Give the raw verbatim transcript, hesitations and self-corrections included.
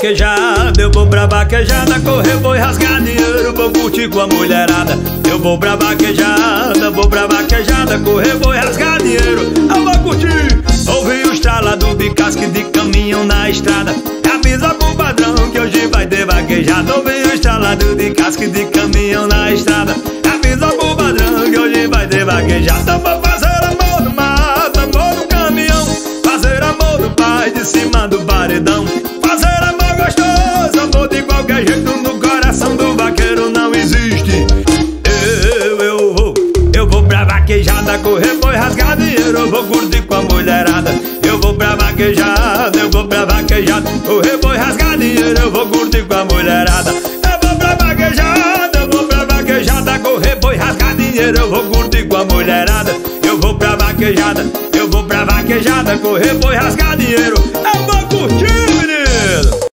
vaquejada, eu vou pra vaquejada, correr boi, rasgar dinheiro, vou curtir com a mulherada. Eu vou pra vaquejada, vou pra vaquejada, correr boi, rasgar dinheiro, eu vou curtir. Ouvi o estralado de casco de caminhão na estrada, avisa pro padrão que hoje vai ter vaquejada. Ouvi o estralado de casco de caminhão na estrada, avisa pro padrão que hoje vai ter vaquejada. Vou fazer amor no mato, amor no caminhão, fazer amor no pai de cima do paredão. Fazer amor gostoso, amor de qualquer jeito, no coração do vaqueiro não existe. Eu, eu vou, eu vou pra vaquejada, correr boi, rasgar dinheiro, eu vou curtir com a mulherada. Eu vou pra vaquejada, eu vou pra vaquejada, correr boi, rasgar dinheiro, eu vou curtir com a mulherada. Eu vou pra vaquejada, eu vou pra vaquejada, correr boi, rasgar dinheiro, eu vou curtir com a mulherada. Eu vou pra vaquejada, eu vou pra vaquejada, correr boi, rasgar dinheiro,